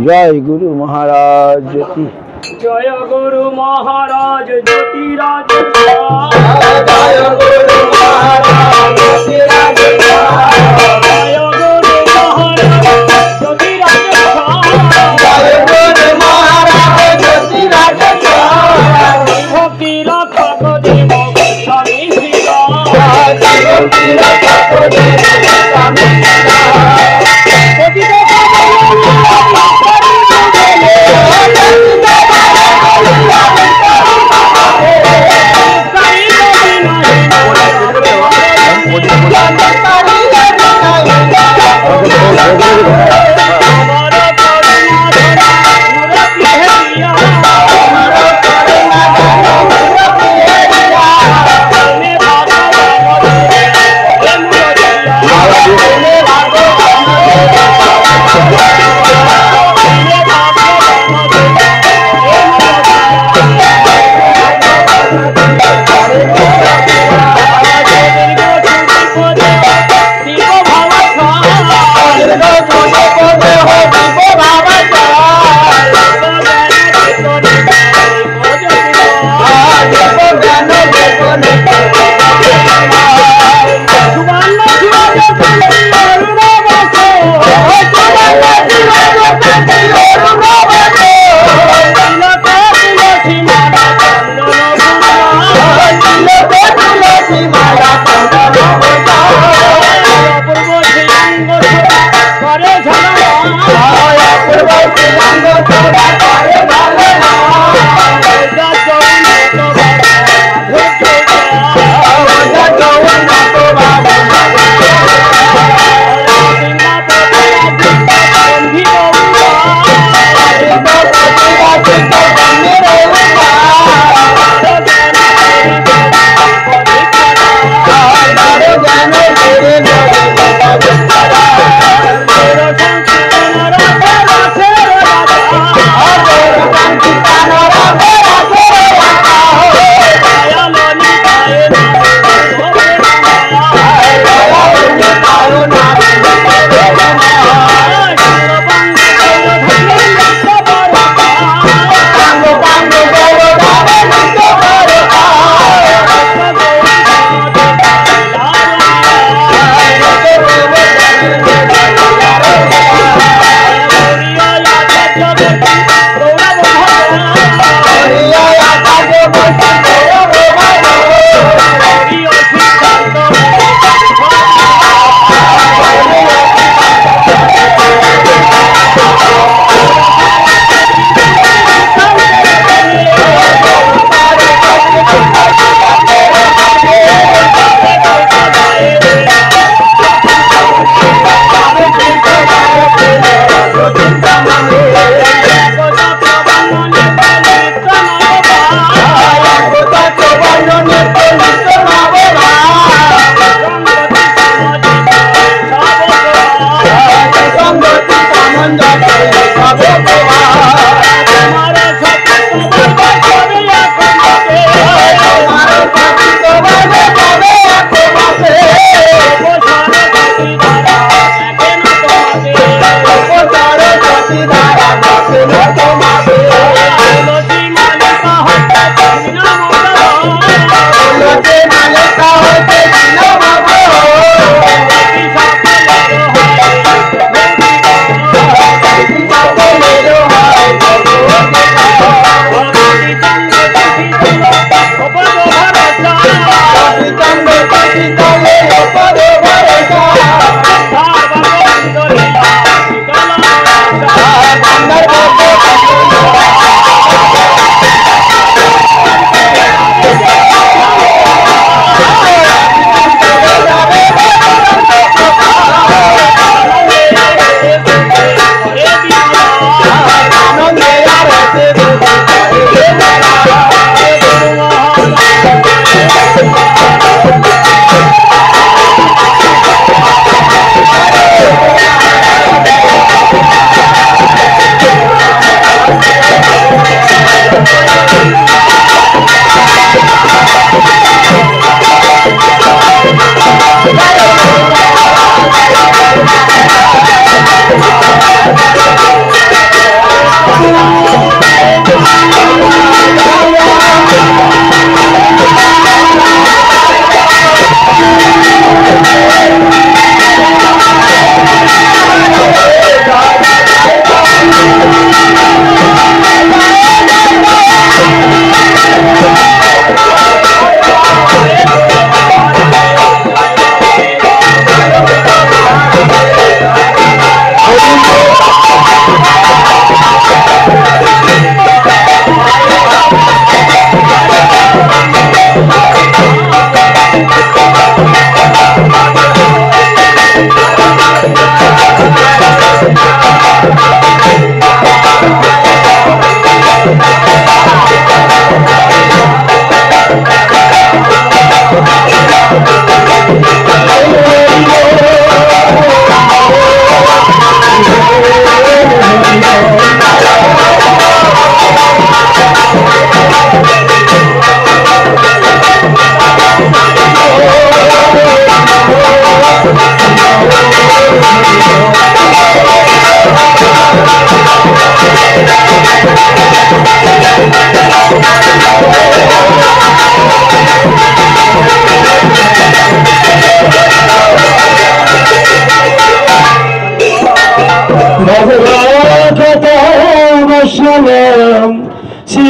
जय गुरु महाराज की। जय गुरु महाराज ज्योतिराज। जय गुरु महाराज ज्योतिराज। जय गुरु महाराज ज्योतिराज। जय गुरु महाराज ज्योतिराज। भक्ति रक्षा को देव स्वामी श्री राम। भक्ति रक्षा को देव स्वामी श्री राम।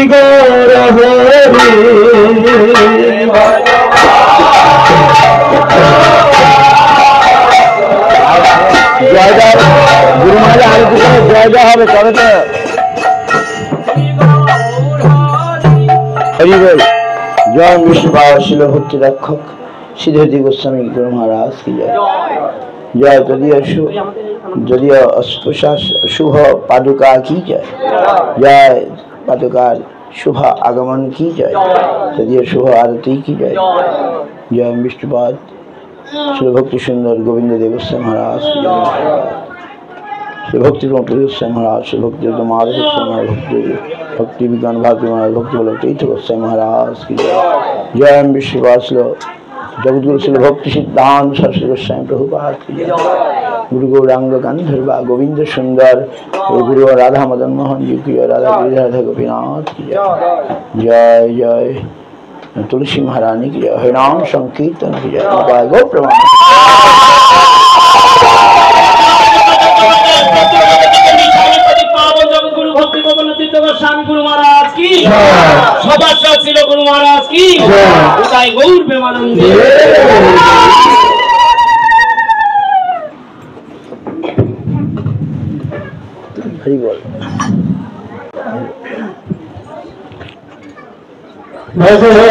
গৌর হরি জয় জয় গুরু মহারাজ আরতি করে জয় জয় হবে তবে তো হরি বল। জয় বিষ্ণুপাদ শিল ভক্তি রক্ষক সিদ্ধি গোস্বামী গুরু মহারাজ কি জয়। জয় যদিও শুভ পাদুকা কি জয়। জয় পাদুকার শুভ আগমন কি জয়। যদিও শুভ আরতি কি জয়। জয় বিষ্ণুপাদ শ্রী ভক্তি সুন্দর গোবিন্দ দেব গোস্বামী মহারাজ কি জয়। শ্রী ভক্তি গোস্বামী মহারাজ শ্রী ভক্তি মাধব গোস্বামী মহারাজ ভক্তি বিজ্ঞান ভারতী মহারাজ ভক্তি বল তীর্থ গোস্বামী মহারাজ কি জয়। জয় বিষ্ণুপাদ जगद्गुरु श्री भक्ति सिद्धांत सरस्वती गोस्वामी प्रभुपाद की जय। गुरु गौरांग गंधर्व गोविंद सुंदर गुरु राधा मदन मोहन जी की जय। राधा राधा गोपीनाथ की जय। जय जय तुलसी महारानी की जय। हरिनाम संकीर्तन की जय। गो प्रमाण स्वामी गुरु महाराज की सदस्य ছিল गुरु महाराज की उदाय गौर प्रेमानंद हरि बोल। भजो